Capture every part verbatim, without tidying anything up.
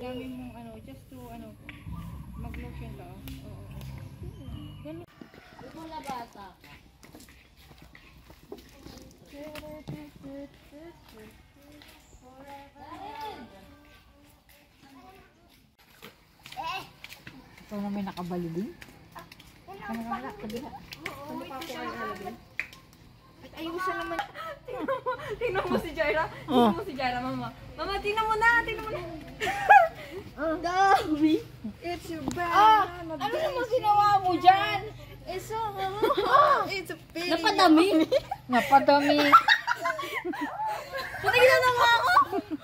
Dami mong ano, just to ano, mag-lotion ka. Oo. Ganun. Ito na bata ka. Ito na may nakabalibing. Ano na wala? Kabila. Ano pa ako kayo halagay? At ayusan naman. Tingnan mo si Jaira. Tingnan mo si Jaira, mama. Mama, tingnan mo na. Tingnan mo na. Dami. It's your bad. Ah! Ano naman ginawa mo dyan? It's so oh, it's a pity. Napadami. Napadami. Ano ginagawa ako?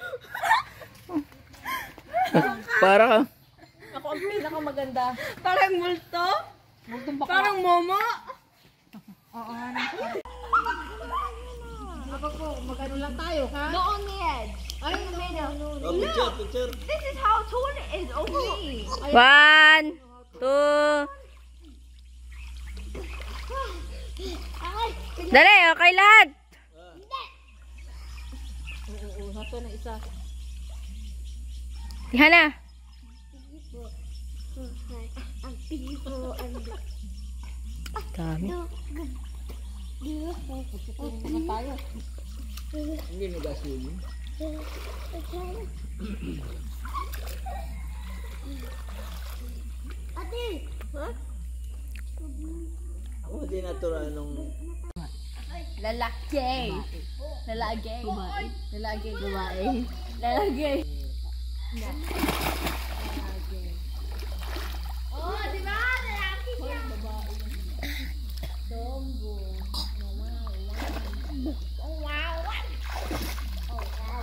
Para Ako ang pinakamaganda. Parang multo? Multong baka. Parang momo? Oo, ano. Kapag po, mag-ano lang tayo, ha? No, on the edge. Ay, no, no, no. Oh, picture, picture. This is how tall it is over me. One, two. Dali, okay lahat. Oo, oo, hato na isa. Yan na. Ang people and Dami. Pupunin naman tayo. Hindi nag-asul. Ate, huh? Ako hindi natural nung... Lalaki. Lalaki. Lalaki. Babae. Lalaki. Oh, di ba? Lalaki siya. Dombo. Oh, wow. Oh, wow.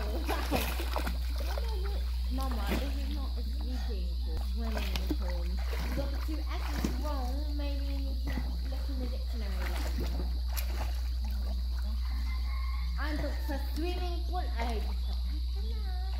Mama, this is not a sleeping for women in home. But to act wrong, maybe you need to look in the dictionary. Untuk sa swimming pool ay